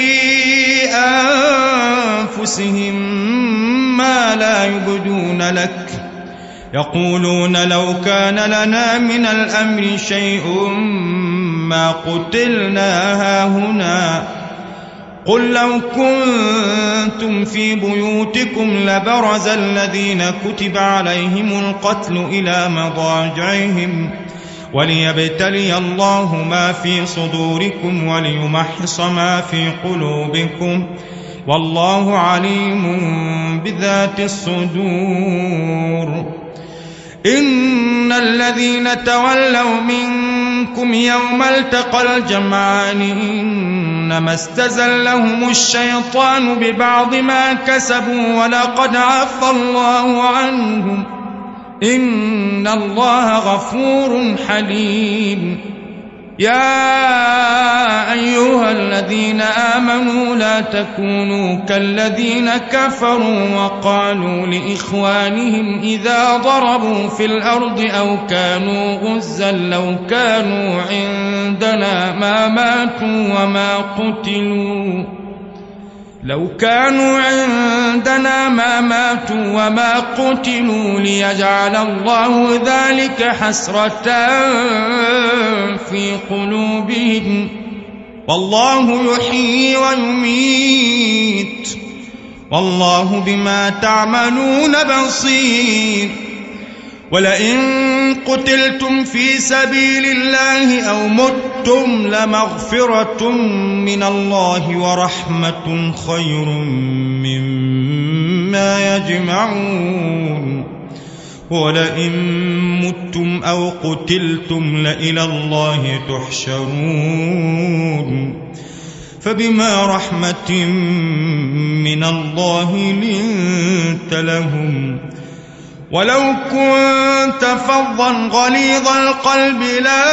أنفسهم ما لا يبدون لك يقولون لو كان لنا من الأمر شيء ما قتلنا هاهنا قل لو كنتم في بيوتكم لبرز الذين كتب عليهم القتل إلى مضاجعهم وليبتلي الله ما في صدوركم وليمحص ما في قلوبكم والله عليم بذات الصدور. إن الذين تولوا منكم يوم التقى الجمعان إنما استزلهم الشيطان ببعض ما كسبوا ولقد عفى الله عنهم إن الله غفور حليم. يا أيها الذين آمنوا لا تكونوا كالذين كفروا وقالوا لإخوانهم إذا ضربوا في الأرض أو كانوا غزا لو كانوا عندنا. عندنا ما ماتوا وما قتلوا لو كانوا عندنا ما ماتوا وما قتلوا ليجعل الله ذلك حسرة في قلوبهم والله يحيي ويميت والله بما تعملون بصير. ولئن قتلتم في سبيل الله أو متم لمغفرة من الله ورحمة خير مما يجمعون. ولئن متم أو قتلتم لإلى الله تحشرون. فبما رحمة من الله لنت لهم ولو كنت فظا غليظ القلب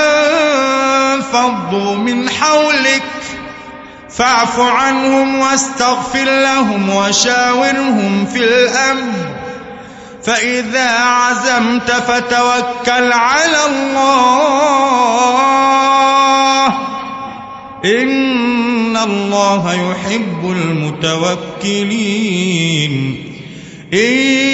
لانفضوا من حولك فاعف عنهم واستغفر لهم وشاورهم في الأمر فإذا عزمت فتوكل على الله إن الله يحب المتوكلين. إن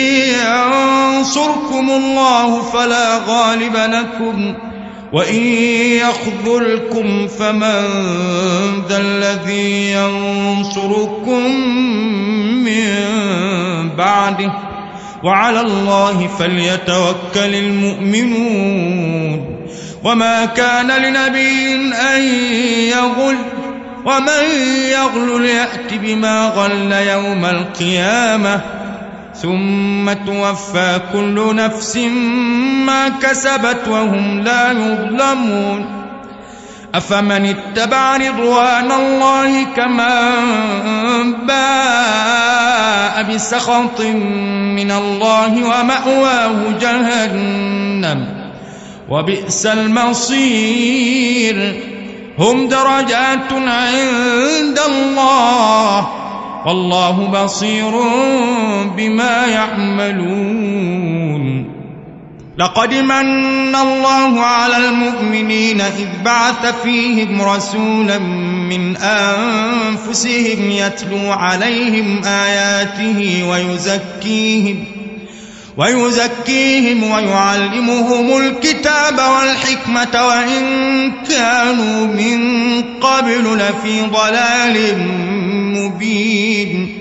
ينصركم الله فلا غالب لكم وإن يخذلكم فمن ذا الذي ينصركم من بعده وعلى الله فليتوكل المؤمنون. وما كان لنبي أن يغل ومن يغل يأت بما غل يوم القيامة ثم توفى كل نفس ما كسبت وهم لا يظلمون. أفمن اتبع رضوان الله كمن باء بسخط من الله ومأواه جهنم وبئس المصير. هم درجات عند الله والله بصير بما يعملون. لقد من الله على المؤمنين إذ بعث فيهم رسولا من أنفسهم يتلو عليهم آياته ويزكيهم ويزكيهم ويعلمهم الكتاب والحكمة وإن كانوا من قبل لفي ضلال مبين.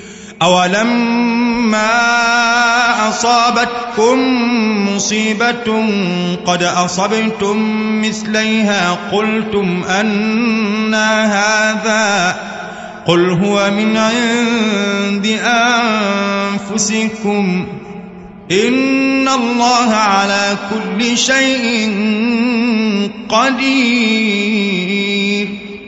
أولما أصابتكم مصيبة قد أصبتم مثليها قلتم أنى هذا قل هو من عند أنفسكم إن الله على كل شيء قدير.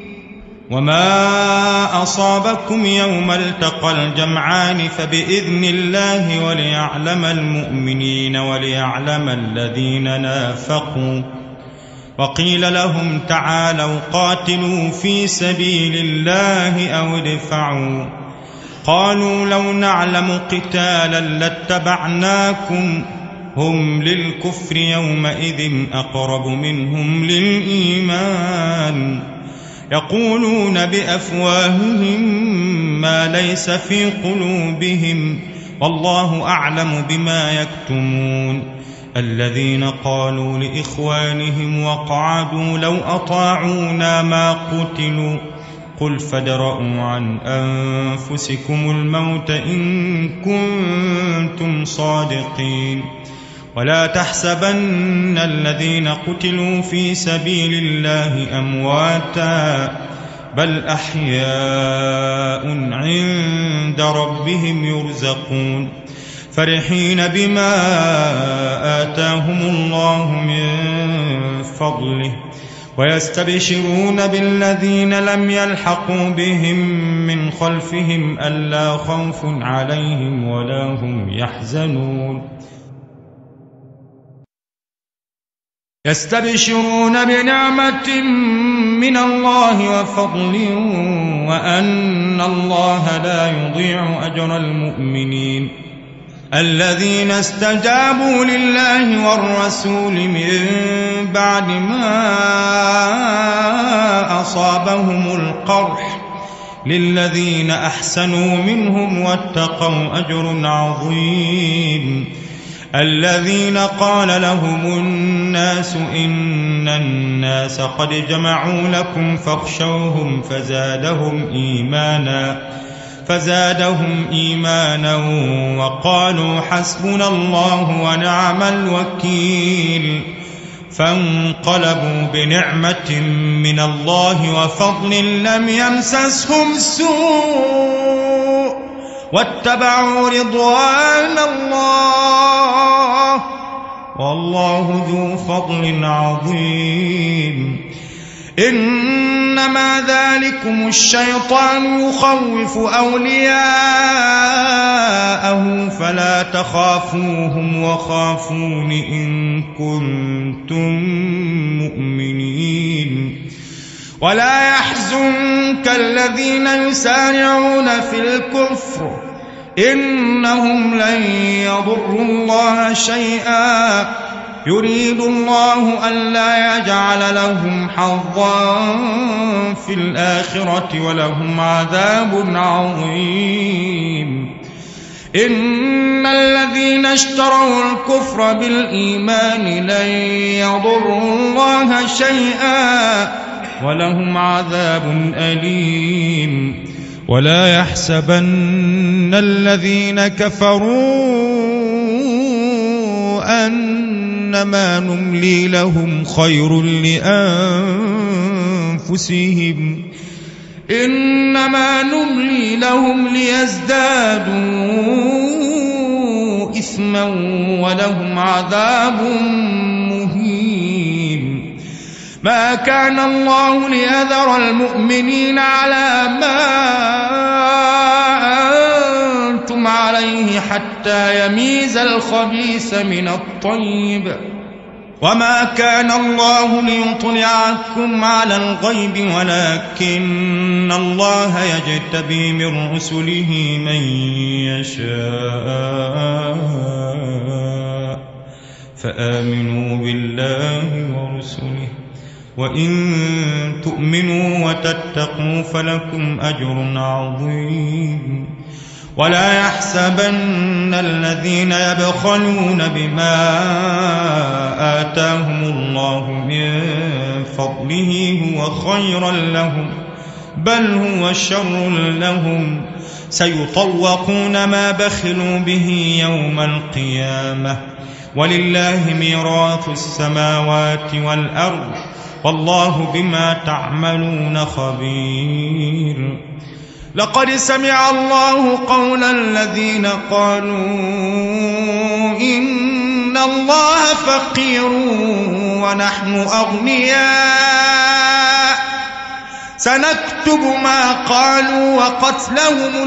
وما أصابكم يوم التقى الجمعان فبإذن الله وليعلم المؤمنين وليعلم الذين نافقوا. وقيل لهم تعالوا قاتلوا في سبيل الله أو ادفعوا قالوا لو نعلم قتالا لاتبعناكم هم للكفر يومئذ أقرب منهم للإيمان يقولون بأفواههم ما ليس في قلوبهم والله أعلم بما يكتمون. الذين قالوا لإخوانهم وقعدوا لو أطاعونا ما قتلوا قل فادرءوا عن أنفسكم الموت إن كنتم صادقين. ولا تحسبن الذين قتلوا في سبيل الله أمواتا بل أحياء عند ربهم يرزقون فرحين بما آتاهم الله من فضله ويستبشرون بالذين لم يلحقوا بهم من خلفهم ألا خوف عليهم ولا هم يحزنون. يستبشرون بنعمة من الله وفضل وأن الله لا يضيع أجر المؤمنين. الذين استجابوا لله والرسول من بعد ما أصابهم القرح للذين أحسنوا منهم واتقوا أجر عظيم. الذين قال لهم الناس إن الناس قد جمعوا لكم فاخشوهم فزادهم إيمانا فزادهم إيمانا وقالوا حسبنا الله ونعم الوكيل. فانقلبوا بنعمة من الله وفضل لم يمسسهم سوء واتبعوا رضوان الله والله ذو فضل عظيم. إنما ذلكم الشيطان يخوف أولياءه فلا تخافوهم وخافون إن كنتم مؤمنين. ولا يحزنك الذين يسارعون في الكفر إنهم لن يضروا الله شيئا يريد الله ألا يجعل لهم حظا في الآخرة ولهم عذاب عظيم. إن الذين اشتروا الكفر بالإيمان لن يضروا الله شيئا ولهم عذاب أليم. ولا يحسبن الذين كفروا أنما نملي لهم خير لأنفسهم إنما نملي لهم ليزدادوا إثما ولهم عذاب مهين. ما كان الله ليذر المؤمنين على ما أنتم عليه حتى يميز الخبيث من الطيب وما كان الله ليطلعكم على الغيب ولكن الله يجتبي من رسله من يشاء فآمنوا بالله ورسله وإن تؤمنوا وتتقوا فلكم أجر عظيم. ولا يحسبن الذين يبخلون بما آتاهم الله من فضله هو خيرا لهم بل هو شر لهم سيطوقون ما بخلوا به يوم القيامة ولله ميراث السماوات والأرض والله بما تعملون خبير. لقد سمع الله قول الذين قالوا إن الله فقير ونحن أغنياء سنكتب ما قالوا وقتلهم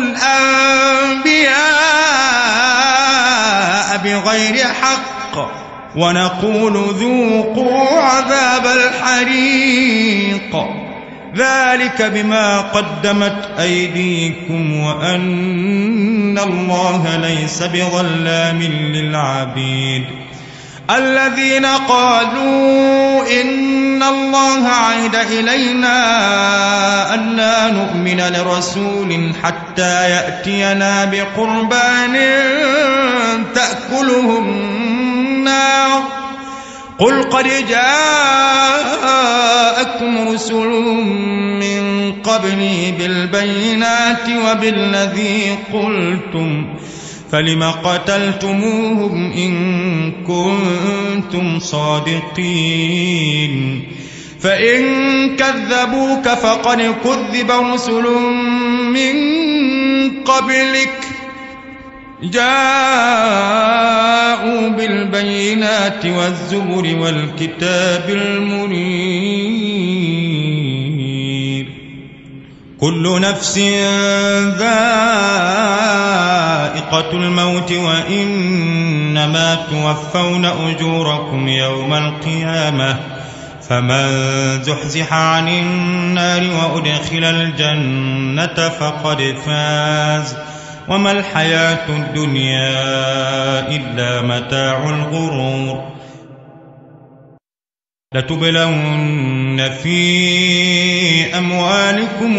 الأنبياء بغير حق ونقول ذوقوا عذاب الحريق ذلك بما قدمت أيديكم وأن الله ليس بظلام للعبيد. الذين قالوا إن الله عهد إلينا ألا نؤمن لرسول حتى يأتينا بقربان تأكله النار قل قد جاءكم رسل من قبلي بالبينات وبالذي قلتم فلم قتلتموهم إن كنتم صادقين. فإن كذبوك فقد كذب رسل من قبلك جاءوا بالبينات والزبر والكتاب المنير. كل نفس ذائقة الموت وإنما توفون أجوركم يوم القيامة فمن زحزح عن النار وأدخل الجنة فقد فاز وما الحياة الدنيا إلا متاع الغرور. لتبلون في أموالكم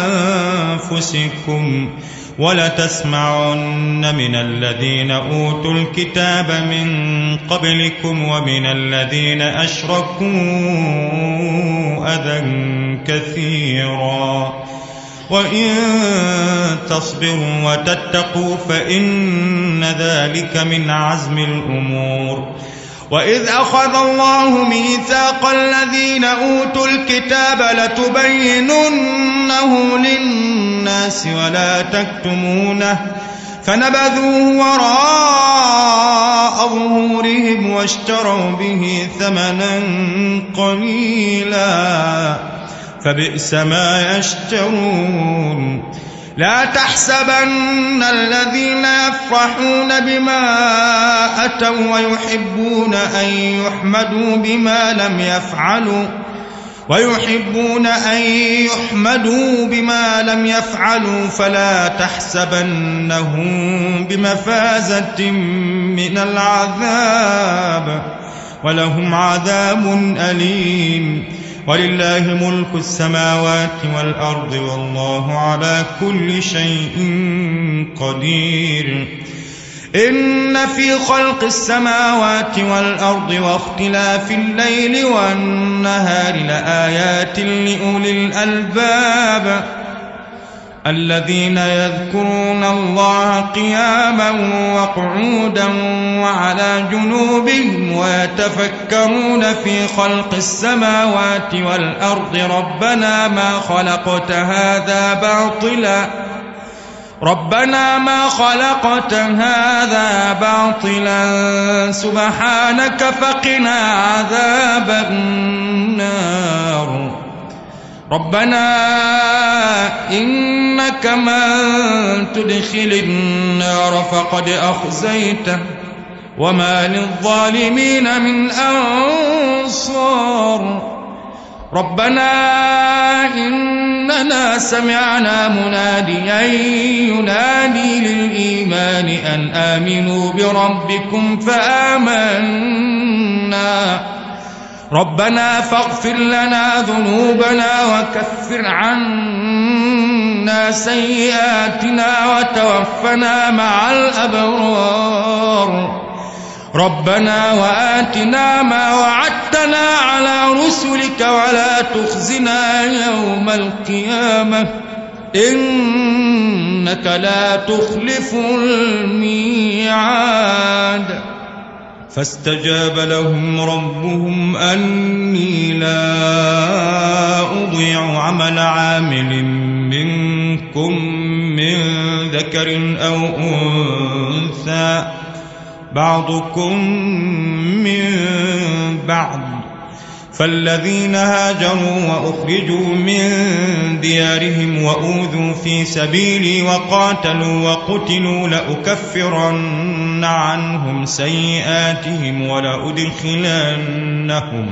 وأنفسكم ولتسمعن من الذين أوتوا الكتاب من قبلكم ومن الذين أشركوا أذى كثيرا وإن تصبروا وتتقوا فإن ذلك من عزم الأمور. وإذ أخذ الله ميثاق الذين أوتوا الكتاب لتبيننه للناس ولا تكتمونه فنبذوه وراء ظهورهم واشتروا به ثمنا قليلا فبئس ما يشترون. لا تحسبن الذين يفرحون بما أتوا ويحبون أن يحمدوا بما لم يفعلوا ويحبون أن يحمدوا بما لم يفعلوا فلا تحسبنهم بمفازة من العذاب ولهم عذاب أليم. ولله ملك السماوات والأرض والله على كل شيء قدير. إن في خلق السماوات والأرض واختلاف الليل والنهار لآيات لأولي الألباب الذين يذكرون الله قياما وقعودا وعلى جنوبهم ويتفكرون في خلق السماوات والأرض ربنا ما خلقت هذا باطلا ربنا ما خلقت هذا باطلا سبحانك فقنا عذاب النار. ربنا إنك من تدخل النار فقد أخزيته وما للظالمين من أنصار. ربنا إننا سمعنا مناديا ينادي للإيمان أن آمنوا بربكم فآمنا ربنا فاغفر لنا ذنوبنا وكفر عنا سيئاتنا وتوفنا مع الأبرار. ربنا وآتنا ما وعدتنا على رسلك ولا تخزنا يوم القيامة إنك لا تخلف الميعاد. فاستجاب لهم ربهم أني لا أضيع عمل عامل منكم من ذكر أو أنثى بعضكم من بعض. فالذين هاجروا وأخرجوا من ديارهم وأوذوا في سبيلي وقاتلوا وقتلوا لأكفرن عنهم سيئاتهم ولأدخلنهم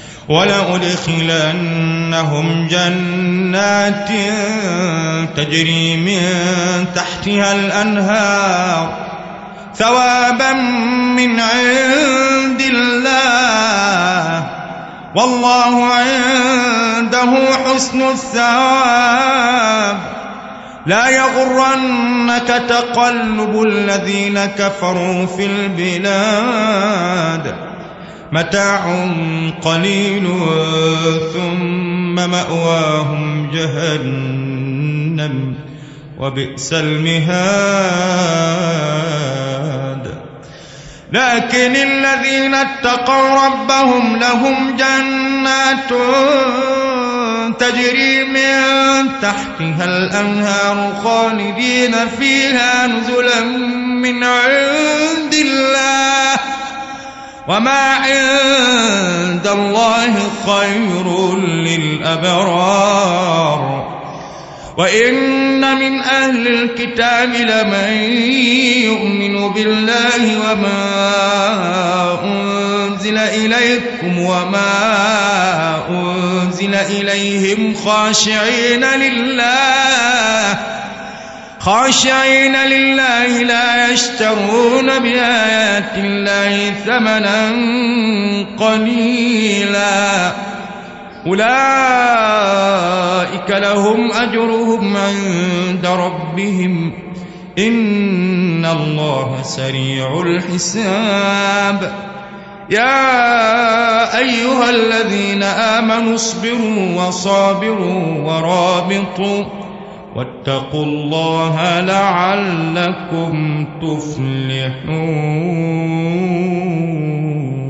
ولأدخلنهم جنات تجري من تحتها الأنهار ثوابا من عند الله والله عنده حسن الثواب. لا يغرنك تقلب الذين كفروا في البلاد متاع قليل ثم مأواهم جهنم وبئس المهاد. لكن الذين اتقوا ربهم لهم جنات تجري من تحتها الأنهار خالدين فيها نزلا من عند الله وما عند الله خير للأبرار. وإن من أهل الكتاب لمن يؤمن بالله وما أنزل إليكم وما أنزل إليهم خاشعين لله خاشعين لله لا يشترون بآيات الله ثمنا قليلا أولئك لهم أجرهم عند ربهم إن الله سريع الحساب يا أيها الذين آمنوا اصبروا وصابروا ورابطوا واتقوا الله لعلكم تفلحون.